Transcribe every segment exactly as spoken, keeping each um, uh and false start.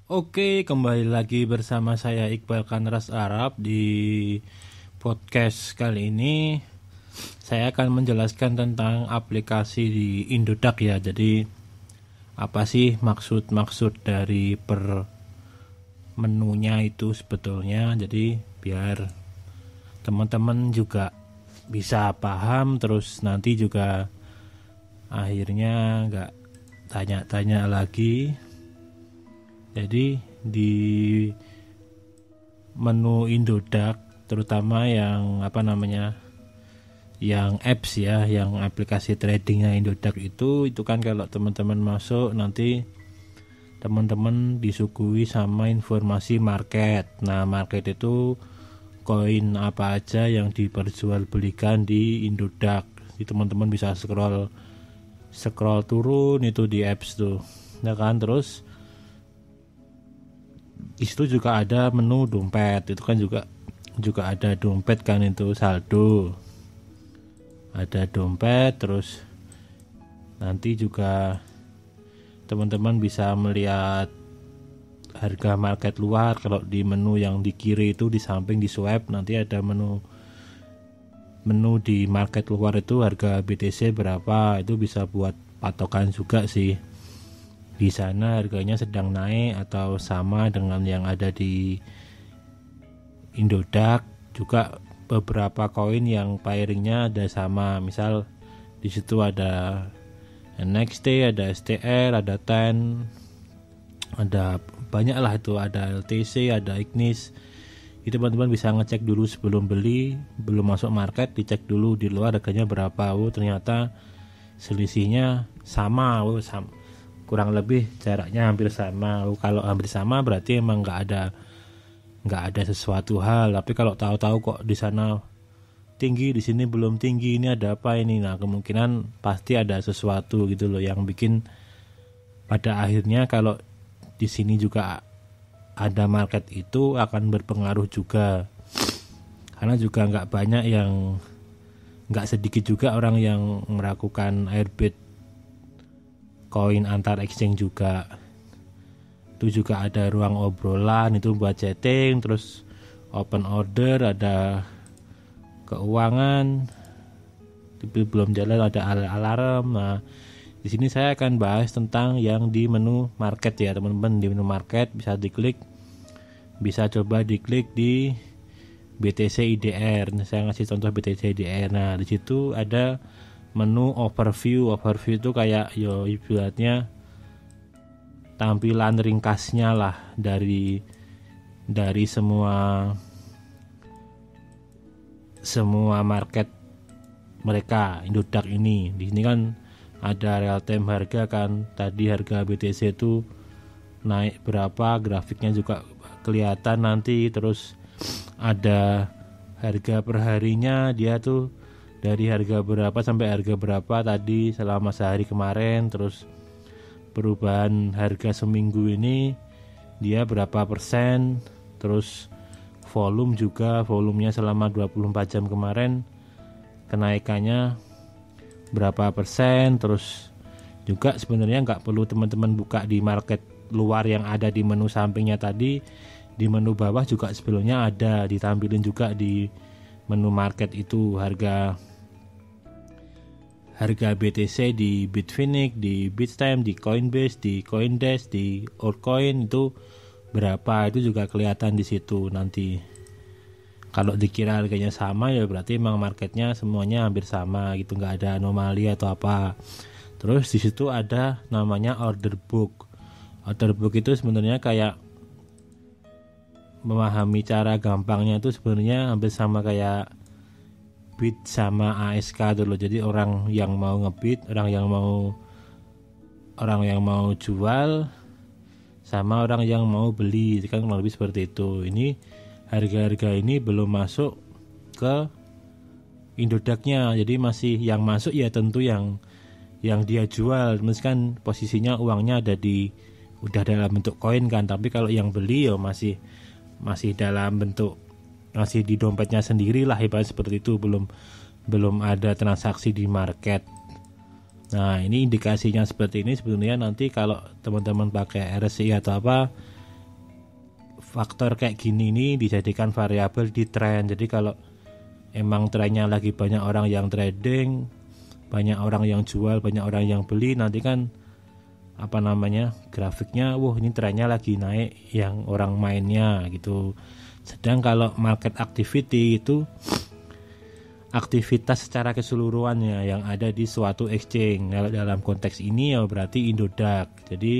Oke, kembali lagi bersama saya Iqbal Kanras Arab. Di podcast kali ini saya akan menjelaskan tentang aplikasi di Indodax ya. Jadi apa sih maksud-maksud dari per menunya itu sebetulnya. Jadi biar teman-teman juga bisa paham, terus nanti juga akhirnya nggak tanya-tanya lagi. Jadi di menu Indodax, terutama yang apa namanya, yang apps ya, yang aplikasi tradingnya Indodax itu, itu kan kalau teman-teman masuk nanti teman-teman disuguhi sama informasi market. Nah, market itu koin apa aja yang diperjualbelikan di Indodax. Jadi teman-teman bisa scroll scroll turun itu di apps tuh, ya kan. Terus di situ juga ada menu dompet, itu kan juga juga ada dompet kan, itu saldo, ada dompet. Terus nanti juga teman-teman bisa melihat harga market luar. Kalau di menu yang di kiri itu di samping di swipe nanti ada menu menu di market luar itu harga B T C berapa, itu bisa buat patokan juga sih. Di sana harganya sedang naik atau sama dengan yang ada di Indodax. Juga beberapa koin yang pairingnya ada sama, misal di situ ada N X T, ada S T R, ada T E N, ada banyak lah itu, ada L T C, ada Ignis. Itu teman-teman bisa ngecek dulu sebelum beli, belum masuk market, dicek dulu di luar harganya berapa. Oh ternyata selisihnya sama, oh sama, kurang lebih jaraknya hampir sama. Oh, kalau hampir sama berarti emang nggak ada nggak ada sesuatu hal. Tapi kalau tahu-tahu kok di sana tinggi, di sini belum tinggi, ini ada apa ini? Nah, kemungkinan pasti ada sesuatu gitu loh yang bikin pada akhirnya kalau di sini juga ada market itu akan berpengaruh juga. Karena juga nggak banyak yang nggak sedikit juga orang yang melakukan airbid koin antar exchange juga. Itu juga ada ruang obrolan itu buat chatting, terus open order, ada keuangan, tapi belum jalan ada alarm. Nah, di sini saya akan bahas tentang yang di menu market ya teman-teman. Di menu market bisa diklik, bisa coba diklik di B T C I D R. Nah, saya ngasih contoh B T C I D R. Nah, di situ ada menu overview. Overview itu kayak yo ibaratnya tampilan ringkasnya lah dari dari semua semua market mereka Indodax ini. Di sini kan ada real time harga kan. Tadi harga B T C itu naik berapa, grafiknya juga kelihatan nanti. Terus ada harga perharinya, dia tuh dari harga berapa sampai harga berapa tadi selama sehari kemarin. Terus perubahan harga seminggu ini dia berapa persen. Terus volume juga, volumenya selama dua puluh empat jam kemarin kenaikannya berapa persen. Terus juga sebenarnya nggak perlu teman-teman buka di market luar yang ada di menu sampingnya tadi. Di menu bawah juga sebelumnya ada ditampilin juga di menu market itu harga harga B T C di Bitfinex, di Bitstamp, di Coinbase, di Coindesk, di Altcoin itu berapa, itu juga kelihatan di situ nanti. Kalau dikira harganya sama ya berarti emang marketnya semuanya hampir sama gitu, nggak ada anomali atau apa. Terus di situ ada namanya order book. Order book itu sebenarnya kayak memahami cara gampangnya itu sebenarnya hampir sama kayak bid sama A S K dulu. Jadi orang yang mau ngebid, orang yang mau orang yang mau jual sama orang yang mau beli, kan lebih seperti itu. Ini harga-harga ini belum masuk ke Indodax-nya. Jadi masih yang masuk ya tentu yang yang dia jual. Misalkan posisinya uangnya ada di udah dalam bentuk koin kan, tapi kalau yang beli ya masih masih dalam bentuk, masih di dompetnya sendiri lah, ibarat seperti itu, belum belum ada transaksi di market. Nah, ini indikasinya seperti ini. Sebenarnya nanti kalau teman-teman pakai R S I atau apa, faktor kayak gini ini dijadikan variabel di tren. Jadi kalau emang trennya lagi banyak orang yang trading, banyak orang yang jual, banyak orang yang beli, nanti kan apa namanya grafiknya, wah ini trennya lagi naik yang orang mainnya gitu. Sedang kalau market activity itu aktivitas secara keseluruhannya yang ada di suatu exchange. Kalau dalam konteks ini ya berarti Indodax. Jadi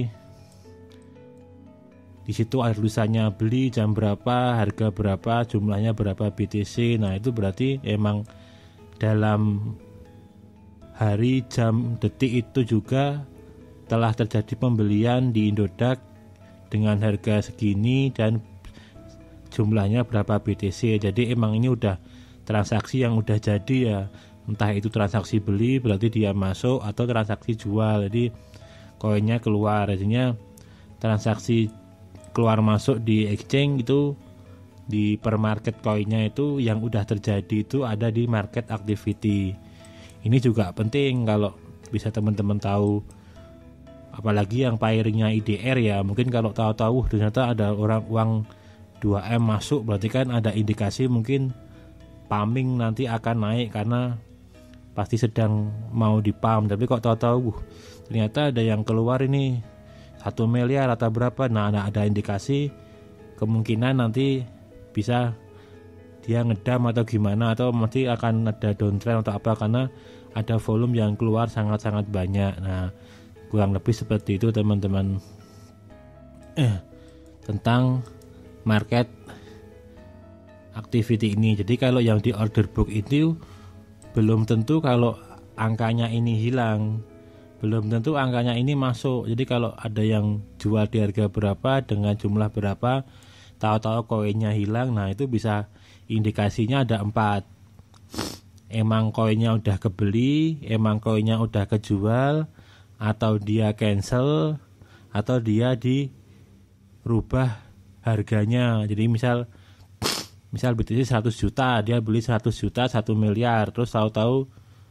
di situ ada tulisannya beli jam berapa, harga berapa, jumlahnya berapa B T C. Nah, itu berarti emang dalam hari, jam, detik itu juga telah terjadi pembelian di Indodax dengan harga segini dan jumlahnya berapa B T C. Jadi emang ini udah transaksi yang udah jadi ya, entah itu transaksi beli berarti dia masuk atau transaksi jual, jadi koinnya keluar. Artinya transaksi keluar masuk di exchange itu di per market koinnya itu yang udah terjadi itu ada di market activity. Ini juga penting kalau bisa teman-teman tahu, apalagi yang pairingnya I D R ya. Mungkin kalau tahu-tahu ternyata ada orang uang dua M masuk, berarti kan ada indikasi mungkin pumping nanti akan naik karena pasti sedang mau dipump. Tapi kok tahu-tahu uh, ternyata ada yang keluar ini satu miliar atau berapa, nah ada indikasi kemungkinan nanti bisa dia ngedam atau gimana, atau nanti akan ada downtrend atau apa karena ada volume yang keluar sangat-sangat banyak. Nah kurang lebih seperti itu teman-teman eh, tentang market activity ini. Jadi kalau yang di order book itu belum tentu kalau angkanya ini hilang, belum tentu angkanya ini masuk. Jadi kalau ada yang jual di harga berapa dengan jumlah berapa, tahu-tahu koinnya hilang, nah itu bisa indikasinya ada empat. Emang koinnya udah kebeli, emang koinnya udah kejual, atau dia cancel, atau dia dirubah harganya. Jadi misal Misal B T C seratus juta, dia beli seratus juta, satu miliar, terus tahu-tahu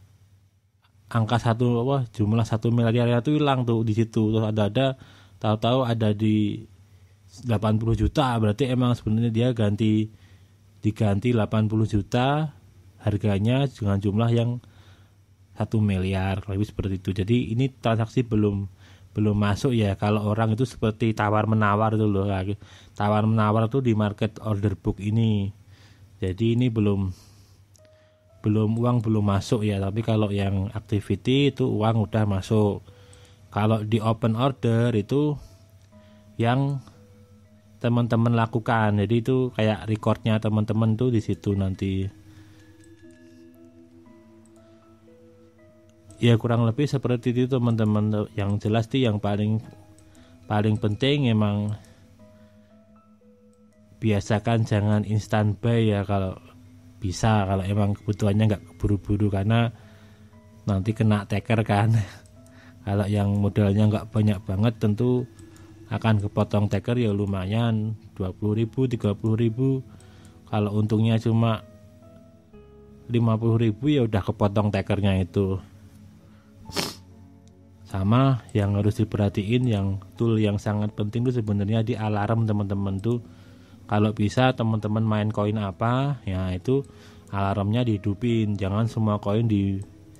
angka satu apa jumlah satu miliar itu hilang tuh di situ. Terus ada-ada tahu-tahu ada di delapan puluh juta, berarti emang sebenarnya dia ganti diganti delapan puluh juta harganya dengan jumlah yang satu miliar, lebih seperti itu. Jadi ini transaksi belum belum masuk ya. Kalau orang itu seperti tawar menawar itu loh, tawar menawar tuh di market order book ini. Jadi ini belum belum uang belum masuk ya. Tapi kalau yang activity itu uang udah masuk. Kalau di open order itu yang teman-teman lakukan. Jadi itu kayak recordnya teman-teman tuh di situ nanti. Ya kurang lebih seperti itu teman-teman. Yang jelas sih yang paling paling penting emang biasakan jangan instant buy ya kalau bisa, kalau emang kebutuhannya nggak buru-buru karena nanti kena taker kan. Kalau yang modalnya nggak banyak banget tentu akan kepotong taker ya lumayan, dua puluh ribu, tiga puluh ribu. Kalau untungnya cuma lima puluh ribu ya udah kepotong takernya itu. Sama yang harus diperhatiin, yang tool yang sangat penting itu sebenarnya di alarm teman-teman tuh. Kalau bisa teman-teman main koin apa ya itu alarmnya dihidupin, jangan semua koin di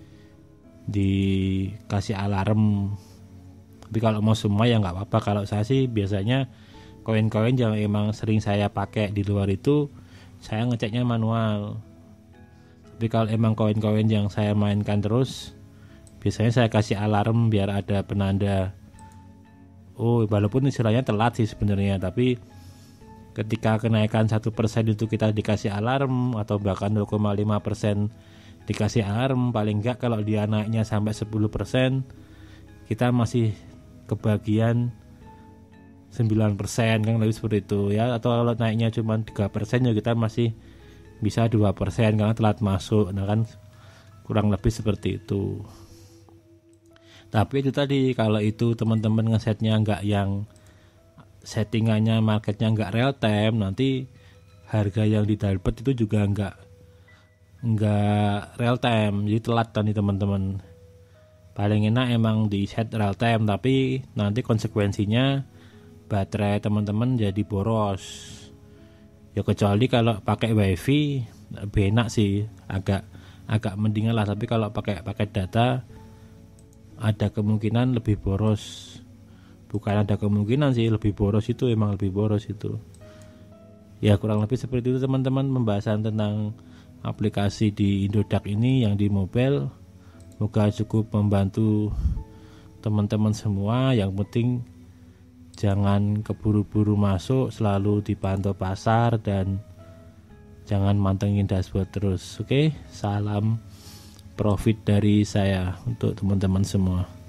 dikasih alarm. Tapi kalau mau semua ya nggak apa-apa. Kalau saya sih biasanya koin-koin yang emang sering saya pakai di luar itu saya ngeceknya manual. Tapi kalau emang koin-koin yang saya mainkan terus, biasanya saya kasih alarm biar ada penanda. Oh, walaupun istilahnya telat sih sebenarnya, tapi ketika kenaikan satu persen itu kita dikasih alarm, atau bahkan nol koma lima persen dikasih alarm, paling enggak kalau dia naiknya sampai sepuluh persen kita masih kebagian sembilan persen kan, lebih seperti itu ya. Atau kalau naiknya cuma tiga persen ya kita masih bisa dua persen karena telat masuk. Nah kan kurang lebih seperti itu. Tapi itu tadi, kalau itu teman-teman ngesetnya enggak yang settingannya marketnya nggak real time, nanti harga yang didapat itu juga nggak nggak real time, jadi telat tadi teman-teman. Paling enak emang di set real time, tapi nanti konsekuensinya baterai teman-teman jadi boros. Ya kecuali kalau pakai wifi lebih enak sih, agak agak mendingan lah. Tapi kalau pakai pakai data ada kemungkinan lebih boros. Bukan ada kemungkinan sih, lebih boros itu, emang lebih boros itu. Ya kurang lebih seperti itu teman-teman, pembahasan tentang aplikasi di Indodax ini yang di mobile. Semoga cukup membantu teman-teman semua. Yang penting jangan keburu-buru masuk, selalu dipantau pasar dan jangan mantengin dashboard terus. Oke, salam profit dari saya untuk teman-teman semua.